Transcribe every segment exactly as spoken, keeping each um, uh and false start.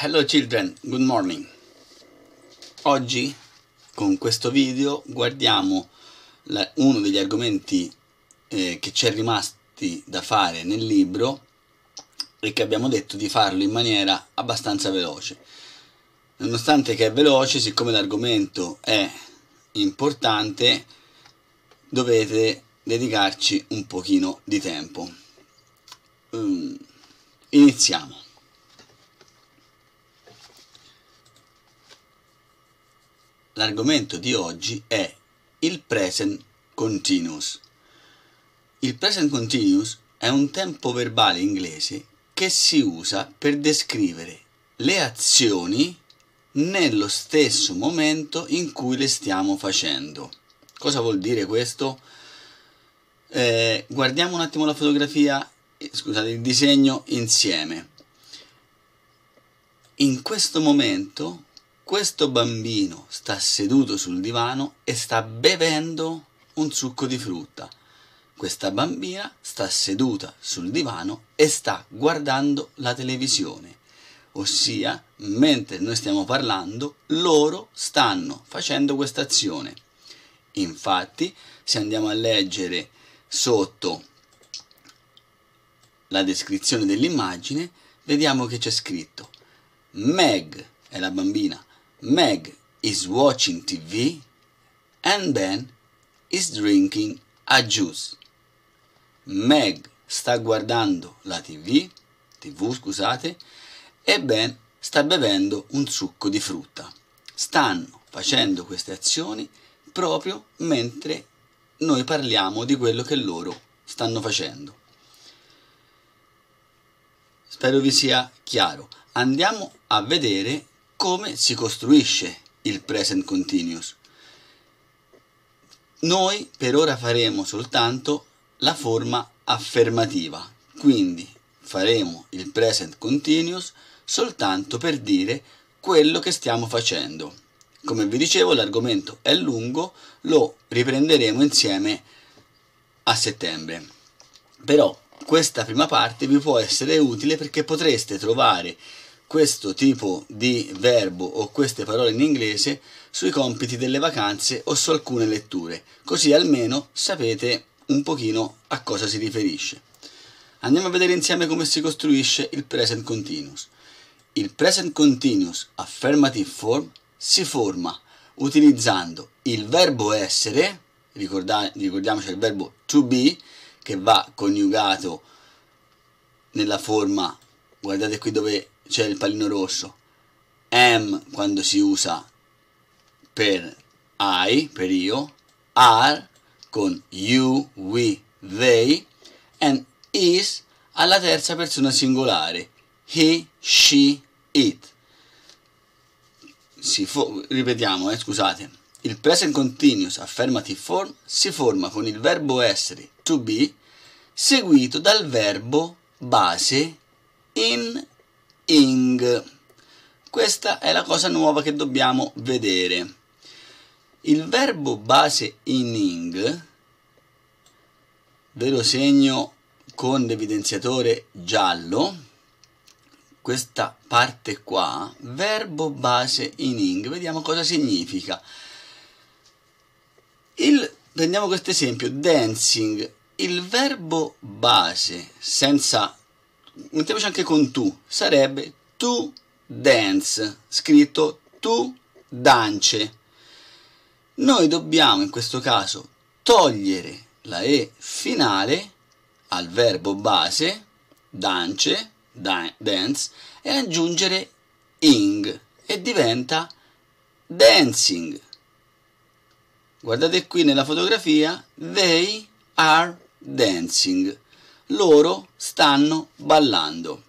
Hello children, good morning. Oggi con questo video guardiamo la, uno degli argomenti eh, che ci è rimasti da fare nel libro e che abbiamo detto di farlo in maniera abbastanza veloce. Nonostante che è veloce, siccome l'argomento è importante, dovete dedicarci un pochino di tempo. Um, iniziamo. L'argomento di oggi è il present continuous. Il present continuous è un tempo verbale inglese che si usa per descrivere le azioni nello stesso momento in cui le stiamo facendo. Cosa vuol dire questo? Eh, guardiamo un attimo la fotografia, scusate, il disegno insieme. In questo momento questo bambino sta seduto sul divano e sta bevendo un succo di frutta. Questa bambina sta seduta sul divano e sta guardando la televisione. Ossia, mentre noi stiamo parlando, loro stanno facendo questa azione. Infatti, se andiamo a leggere sotto la descrizione dell'immagine, vediamo che c'è scritto Meg è la bambina. Meg is watching T V and Ben is drinking a juice. Meg sta guardando la TV, TV scusate, e Ben sta bevendo un succo di frutta. Stanno facendo queste azioni proprio mentre noi parliamo di quello che loro stanno facendo. Spero vi sia chiaro. Andiamo a vedere come si costruisce il present continuous. Noi per ora faremo soltanto la forma affermativa, quindi faremo il present continuous soltanto per dire quello che stiamo facendo. Come vi dicevo, l'argomento è lungo, lo riprenderemo insieme a settembre. Però questa prima parte vi può essere utile perché potreste trovare questo tipo di verbo o queste parole in inglese sui compiti delle vacanze o su alcune letture, così almeno sapete un pochino a cosa si riferisce. Andiamo a vedere insieme come si costruisce il present continuous. Il present continuous affirmative form si forma utilizzando il verbo essere, ricorda, ricordiamoci il verbo to be, che va coniugato nella forma, guardate qui dove c'è il pallino rosso, am quando si usa per I, per io, are con you, we, they, and is alla terza persona singolare, he, she, it. Si ripetiamo, eh, scusate, il present continuous affirmative form si forma con il verbo essere, to be, seguito dal verbo base in, ing. Questa è la cosa nuova che dobbiamo vedere. Il verbo base in ing, ve lo segno con l'evidenziatore giallo, questa parte qua, verbo base in ing, vediamo cosa significa. Il, prendiamo questo esempio, dancing, il verbo base, senza, mettiamoci anche con tu, sarebbe to dance, scritto to dance. Noi dobbiamo in questo caso togliere la E finale al verbo base, dance, dance, e aggiungere ing e diventa dancing. Guardate qui nella fotografia, they are dancing. Loro stanno ballando.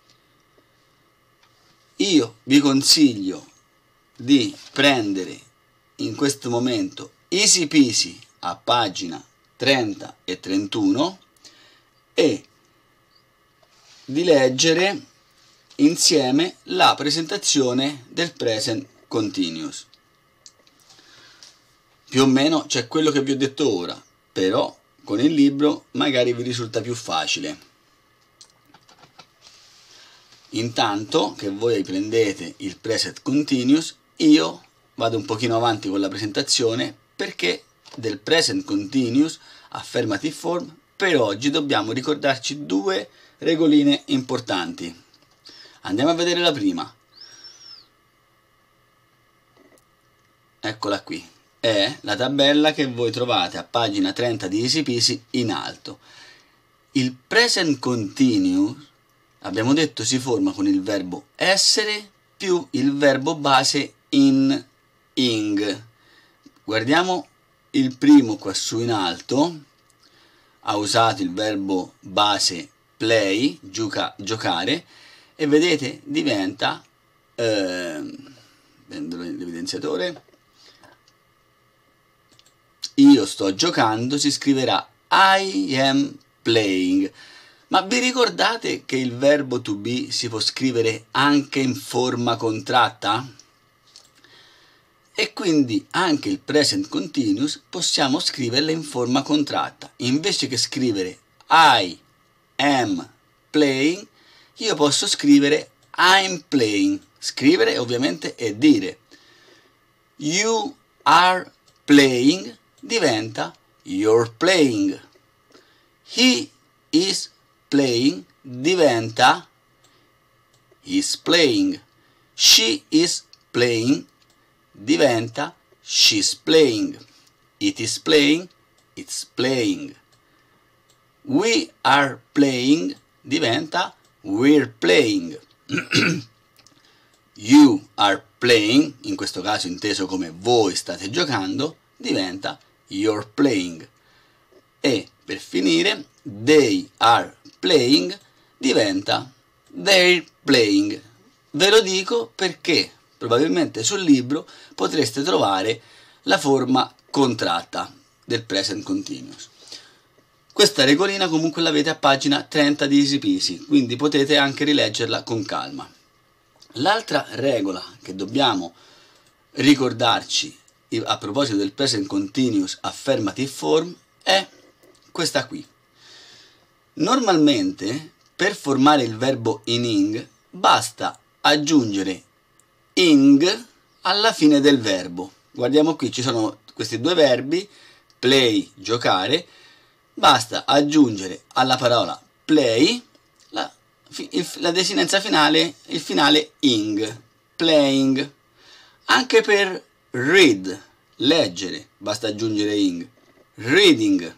Io vi consiglio di prendere in questo momento easy peasy a pagina trenta e trentuno e di leggere insieme la presentazione del present continuous. Più o meno c'è quello che vi ho detto ora, però con il libro magari vi risulta più facile. Intanto che voi prendete il preset continuous, io vado un pochino avanti con la presentazione, perché del present continuous affirmative form per oggi dobbiamo ricordarci due regoline importanti. Andiamo a vedere la prima. Eccola qui. È la tabella che voi trovate a pagina trenta di Easy Peasy in alto. Il present continuous, abbiamo detto, si forma con il verbo essere più il verbo base in, ing. Guardiamo il primo qua su in alto, ha usato il verbo base play, gioca, giocare, e vedete diventa, eh, prendo l'evidenziatore, io sto giocando, si scriverà I am playing. Ma vi ricordate che il verbo to be si può scrivere anche in forma contratta? E quindi anche il present continuous possiamo scriverlo in forma contratta. Invece che scrivere I am playing, io posso scrivere I'm playing. Scrivere ovviamente e dire. You are playing diventa you're playing. He is playing diventa he's playing. She is playing diventa she's playing. It is playing, it's playing. We are playing diventa we're playing. You are playing, in questo caso inteso come voi state giocando, diventa you're playing. E per finire, they are playing diventa they're playing. Ve lo dico perché probabilmente sul libro potreste trovare la forma contratta del present continuous. Questa regolina comunque l'avete a pagina trenta di Easy Peasy, quindi potete anche rileggerla con calma. L'altra regola che dobbiamo ricordarci a proposito del present continuous affirmative form è questa qui. Normalmente per formare il verbo in ing basta aggiungere ing alla fine del verbo. Guardiamo qui, ci sono questi due verbi, play, giocare, basta aggiungere alla parola play la, il, la desinenza finale, il finale ing, playing. Anche per read, leggere, basta aggiungere ing, reading.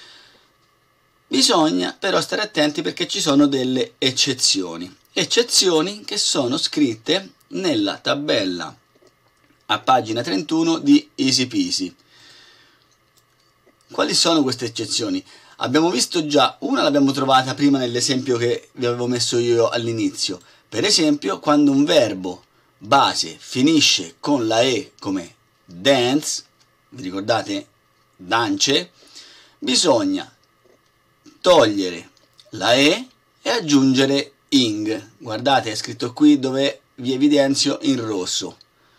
Bisogna però stare attenti perché ci sono delle eccezioni, eccezioni che sono scritte nella tabella a pagina trentuno di Easy Peasy. Quali sono queste eccezioni? Abbiamo visto già, una l'abbiamo trovata prima nell'esempio che vi avevo messo io all'inizio. Per esempio, quando un verbo base finisce con la E come dance, vi ricordate? Dance, bisogna togliere la E e aggiungere ing. Guardate, è scritto qui dove vi evidenzio in rosso.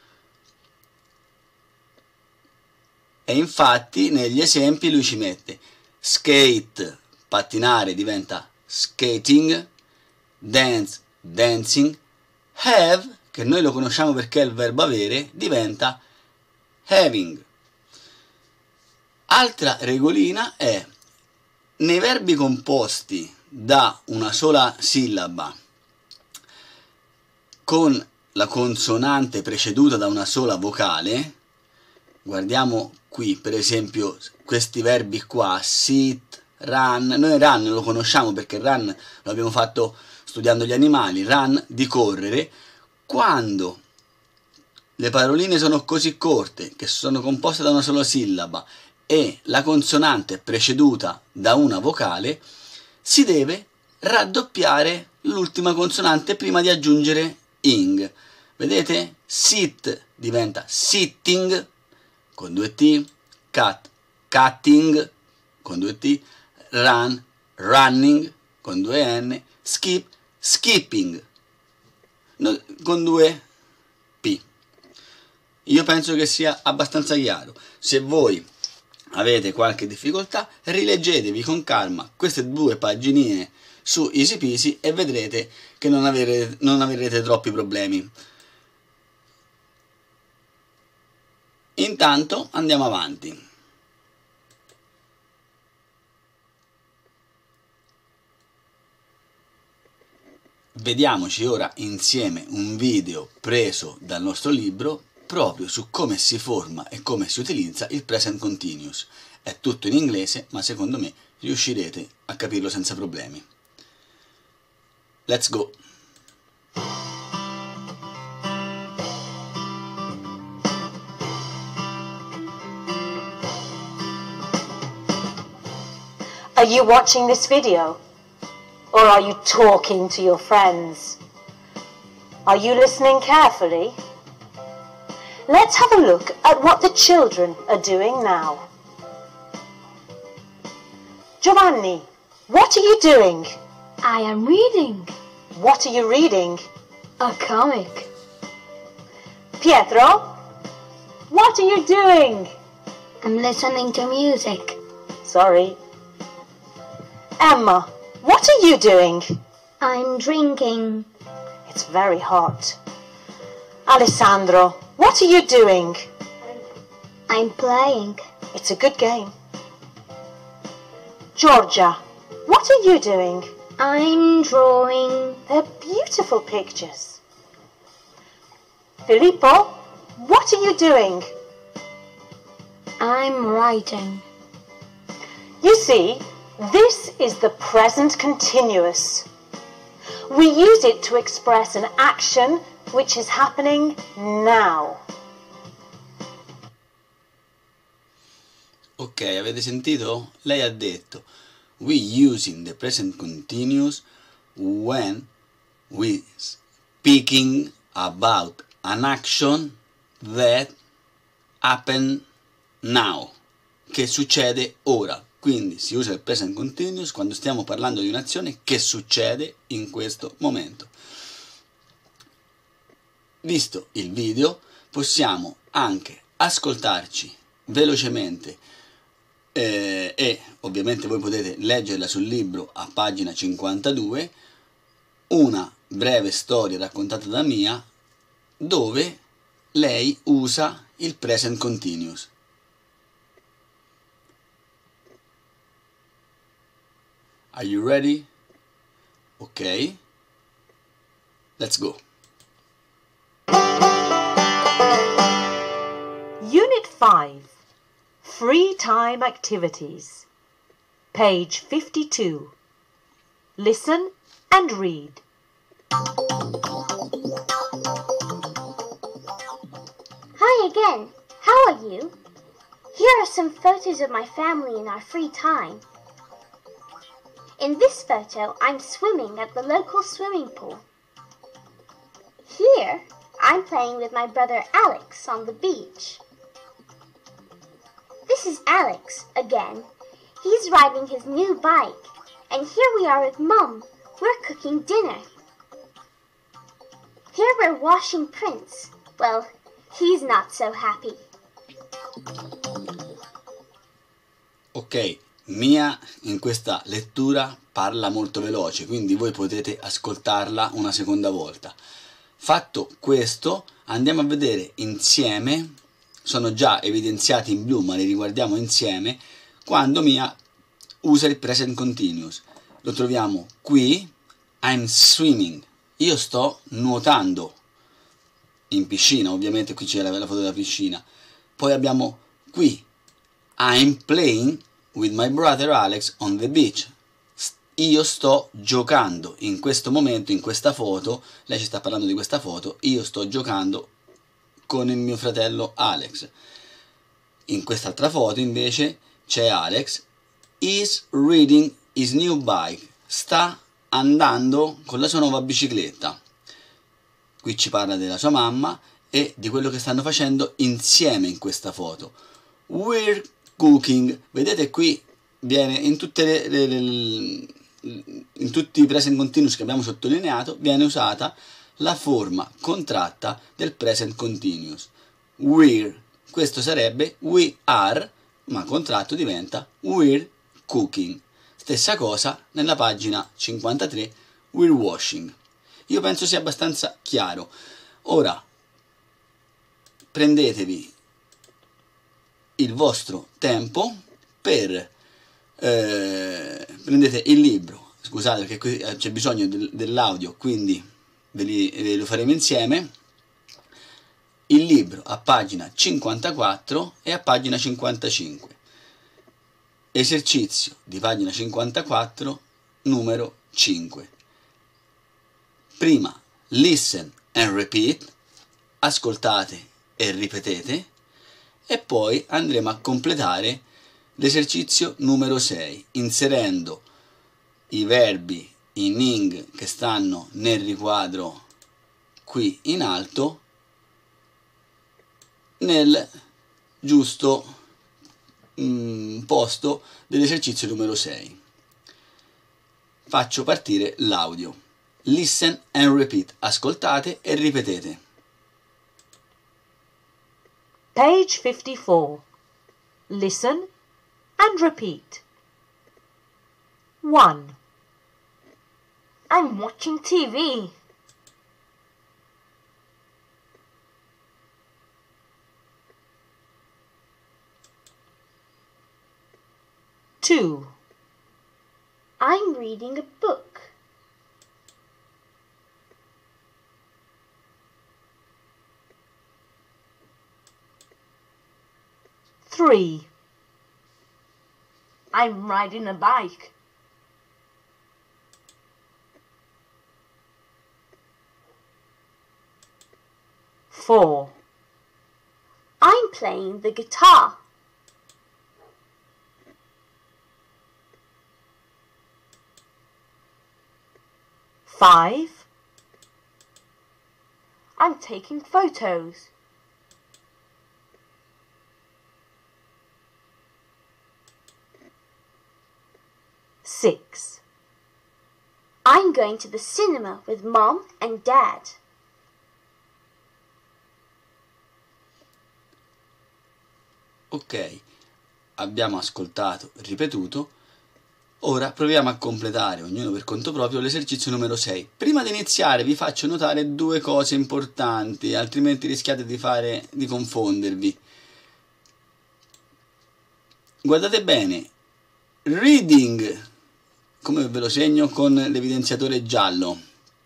E infatti negli esempi lui ci mette skate, pattinare diventa skating, dance, dancing, have, che noi lo conosciamo perché è il verbo avere, diventa having. Altra regolina è nei verbi composti da una sola sillaba con la consonante preceduta da una sola vocale, guardiamo qui per esempio questi verbi qua, sit, run, noi run lo conosciamo perché run lo abbiamo fatto studiando gli animali, run di correre, quando le paroline sono così corte che sono composte da una sola sillaba e la consonante è preceduta da una vocale, si deve raddoppiare l'ultima consonante prima di aggiungere ing. Vedete? Sit diventa sitting con due T, cut, cutting con due T, run, running con due N, skip, skipping con due P. Io penso che sia abbastanza chiaro. Se voi avete qualche difficoltà, rileggetevi con calma queste due paginine su easy peasy e vedrete che non avrete, non avrete troppi problemi. Intanto andiamo avanti. Vediamoci ora insieme un video preso dal nostro libro proprio su come si forma e come si utilizza il present continuous. È tutto in inglese, ma secondo me riuscirete a capirlo senza problemi. Let's go! Are you watching this video? Or are you talking to your friends? Are you listening carefully? Let's have a look at what the children are doing now. Giovanni, what are you doing? I am reading What are you reading? a comic. Pietro, what are you doing? I'm listening to music. Sorry. Emma, what are you doing? I'm drinking. It's very hot. Alessandro, what are you doing? I'm playing. It's a good game. Georgia, what are you doing? I'm drawing. They're beautiful pictures. Filippo, what are you doing? I'm writing. You see, this is the present continuous. We use it to express an action which is happening now. Ok, avete sentito? Lei ha detto we using the present continuous when we speaking about an action that happen now, che succede ora. Quindi si usa il present continuous quando stiamo parlando di un'azione che succede in questo momento. Visto il video, possiamo anche ascoltarci velocemente eh, e ovviamente voi potete leggerla sul libro a pagina cinquantadue, una breve storia raccontata da Mia dove lei usa il present continuous. Are you ready? Ok. Let's go. Unit five, Free Time Activities. Page fifty-two. Listen and read. Hi again. How are you? Here are some photos of my family in our free time. In this photo, I'm swimming at the local swimming pool. Here, I'm playing with my brother Alex on the beach. This is Alex, again. He's riding his new bike. And here we are with Mum. We're cooking dinner. Here we're washing Prince. Well, he's not so happy. Ok, Mia in questa lettura parla molto veloce, quindi voi potete ascoltarla una seconda volta. Fatto questo, andiamo a vedere insieme, sono già evidenziati in blu ma li riguardiamo insieme, quando Mia usa il present continuous. Lo troviamo qui, I'm swimming, io sto nuotando in piscina, ovviamente qui c'è la, la foto della piscina. Poi abbiamo qui, I'm playing with my brother Alex on the beach. Io sto giocando in questo momento, in questa foto, lei ci sta parlando di questa foto, io sto giocando con il mio fratello Alex. In quest'altra foto invece c'è Alex, is riding his new bike, sta andando con la sua nuova bicicletta. Qui ci parla della sua mamma e di quello che stanno facendo insieme in questa foto. We're cooking, vedete qui viene in tutte le, le, le in tutti i present continuous che abbiamo sottolineato viene usata la forma contratta del present continuous. We're, questo sarebbe we are, ma contratto diventa we're cooking. Stessa cosa nella pagina cinquantatré, we're washing. Io penso sia abbastanza chiaro. Ora prendetevi il vostro tempo per eh, prendete il libro, scusate perché qui c'è bisogno del, dell'audio, quindi ve, li, ve lo faremo insieme. Il libro a pagina cinquantaquattro e a pagina cinquantacinque. Esercizio di pagina cinquantaquattro, numero cinque. Prima listen and repeat, ascoltate e ripetete, e poi andremo a completare l'esercizio numero sei, inserendo i verbi in ing che stanno nel riquadro qui in alto nel giusto mm, posto dell'esercizio numero sei. Faccio partire l'audio. Listen and repeat. Ascoltate e ripetete. Page fifty-four. Listen and repeat. one. I'm watching T V. two. I'm reading a book. three. I'm riding a bike. four. I'm playing the guitar. five. I'm taking photos. six. I'm going to the cinema with Mom and Dad. Ok, abbiamo ascoltato, ripetuto. Ora proviamo a completare, ognuno per conto proprio, l'esercizio numero sei. Prima di iniziare vi faccio notare due cose importanti, altrimenti rischiate di fare, di confondervi. Guardate bene, reading, come ve lo segno con l'evidenziatore giallo.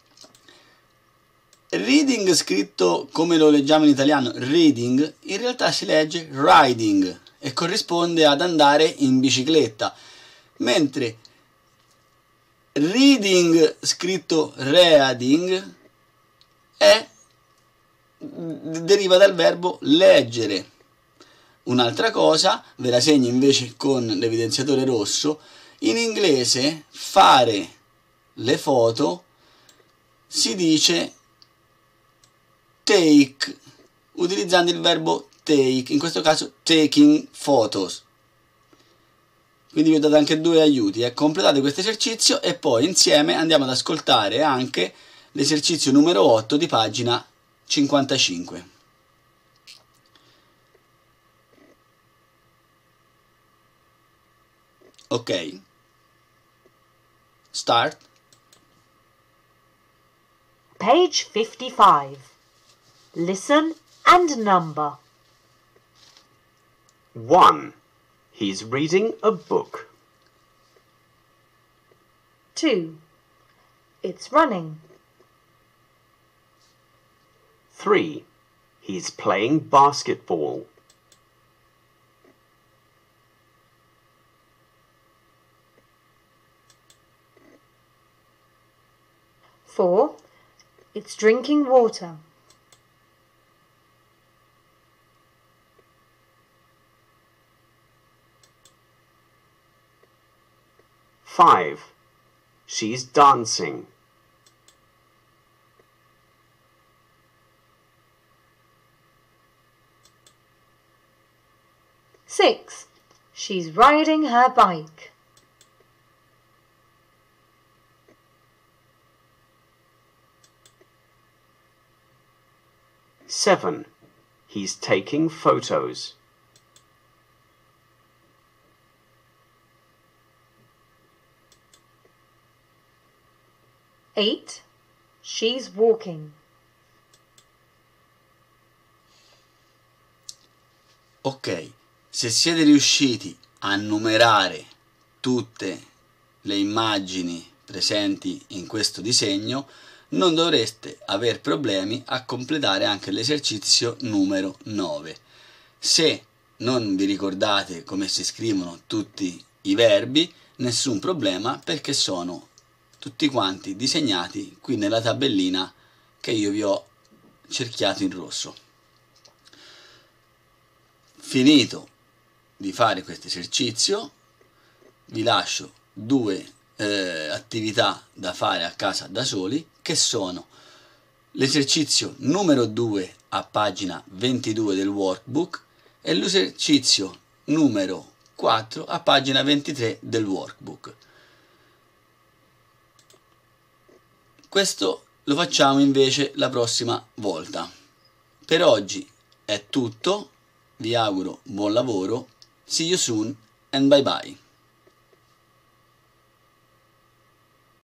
Reading scritto come lo leggiamo in italiano, reading, in realtà si legge riding e corrisponde ad andare in bicicletta. Mentre reading scritto reading è, deriva dal verbo leggere. Un'altra cosa, ve la segno invece con l'evidenziatore rosso, in inglese fare le foto si dice take, utilizzando il verbo take, in questo caso taking photos. Quindi vi ho dato anche due aiuti, eh. Completate questo esercizio e poi insieme andiamo ad ascoltare anche l'esercizio numero otto di pagina cinquantacinque. Ok? Start. Page fifty-five. Listen and number. one. He's reading a book. two. It's running. three. He's playing basketball. four. It's drinking water. five. She's dancing. six. She's riding her bike. seven. He's taking photos. eight. She's walking. Ok, se siete riusciti a numerare tutte le immagini presenti in questo disegno, non dovreste aver problemi a completare anche l'esercizio numero nove. Se non vi ricordate come si scrivono tutti i verbi, nessun problema, perché sono tutti quanti disegnati qui nella tabellina che io vi ho cerchiato in rosso. Finito di fare questo esercizio, vi lascio due eh, attività da fare a casa da soli, che sono l'esercizio numero due a pagina ventidue del workbook e l'esercizio numero quattro a pagina ventitré del workbook. Questo lo facciamo invece la prossima volta. Per oggi è tutto, vi auguro buon lavoro, see you soon and bye bye.